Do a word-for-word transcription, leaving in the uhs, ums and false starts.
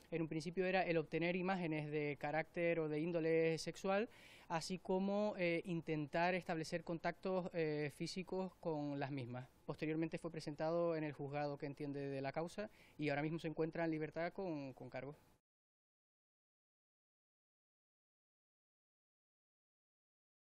En un principio era el obtener imágenes de carácter o de índole sexual, así como eh, intentar establecer contactos eh, físicos con las mismas. Posteriormente fue presentado en el juzgado que entiende de la causa y ahora mismo se encuentra en libertad con, con cargos.